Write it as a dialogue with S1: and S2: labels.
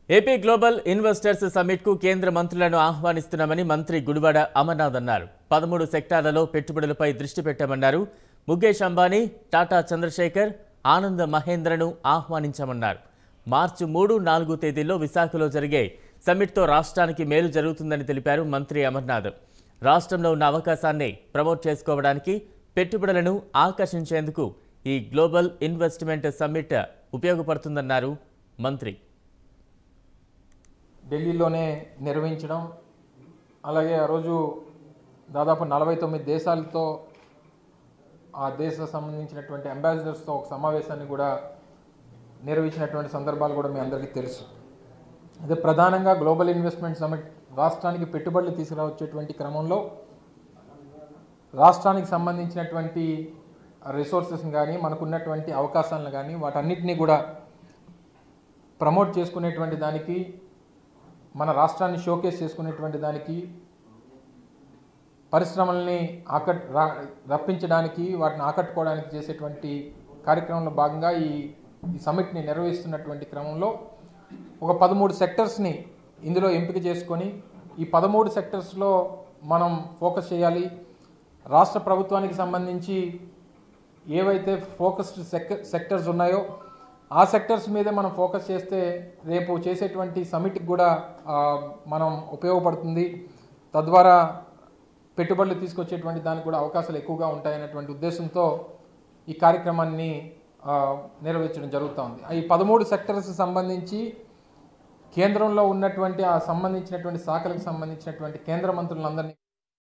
S1: AP global investors summit కు కేంద్ర మంత్రులను ఆహ్వానిస్తున్నామని మంత్రి గుడివాడ అమర్నాథ్ అన్నారు. 13 సెక్టార్లలో పెట్టుబడులపై దృష్టి పెట్టామన్నారు. ముఖేష్ అంబానీ, టాటా చంద్రశేఖర్, ఆనంద్ మహేంద్రను ఆహ్వానించామన్నారు. మార్చి 3, 4 తేదీల్లో విశాఖలో జరిగే సమ్మిట్తో రాష్ట్రానికి మేలు జరుగుతుందని తెలిపారు మంత్రి అమర్నాథ్. రాష్ట్రంలో ఉన్న అవకాశాన్ని ప్రమోట్ చేసుకోవడానికి, పెట్టుబడులను ఆకర్షించేందుకు ఈ గ్లోబల్ ఇన్వెస్ట్మెంట్ సమ్మిట్ ఉపయోగపడుతుందన్నారు మంత్రి.
S2: ఢిల్లీలోనే నిర్వహించడం, అలాగే ఆ రోజు దాదాపు 49 దేశాలతో ఆ దేశ సంబంధించినటువంటి అంబాసిడర్స్తో ఒక సమావేశాన్ని కూడా నిర్వహించినటువంటి సందర్భాలు కూడా మీ అందరికీ తెలుసు. అదే ప్రధానంగా గ్లోబల్ ఇన్వెస్ట్మెంట్ సమ్మిట్ రాష్ట్రానికి పెట్టుబడులు తీసుకురావచ్చేటువంటి క్రమంలో రాష్ట్రానికి సంబంధించినటువంటి రిసోర్సెస్ని కానీ, మనకున్నటువంటి అవకాశాలను కానీ వాటన్నిటినీ కూడా ప్రమోట్ చేసుకునేటువంటి దానికి, మన రాష్ట్రాన్ని షోకేస్ చేసుకునేటువంటి దానికి, పరిశ్రమల్ని రప్పించడానికి, వాటిని ఆకట్టుకోవడానికి చేసేటువంటి కార్యక్రమంలో భాగంగా ఈ సమ్మిట్ని నిర్వహిస్తున్నటువంటి క్రమంలో ఒక 13 సెక్టర్స్ని ఇందులో ఎంపిక చేసుకొని ఈ 13 సెక్టర్స్లో మనం ఫోకస్ చేయాలి. రాష్ట్ర ప్రభుత్వానికి సంబంధించి ఏవైతే ఫోకస్డ్ సెక్టర్స్ ఉన్నాయో ఆ సెక్టర్స్ మీదే మనం ఫోకస్ చేస్తే రేపు చేసేటువంటి సమ్మిట్కి కూడా మనం ఉపయోగపడుతుంది. తద్వారా పెట్టుబడులు తీసుకొచ్చేటువంటి దానికి కూడా అవకాశాలు ఎక్కువగా ఉంటాయనేటువంటి ఉద్దేశంతో ఈ కార్యక్రమాన్ని నిర్వహించడం జరుగుతూ ఉంది. ఈ 13 సెక్టర్స్ సంబంధించి కేంద్రంలో ఉన్నటువంటి ఆ సంబంధించినటువంటి శాఖలకు సంబంధించినటువంటి కేంద్ర మంత్రులందరినీ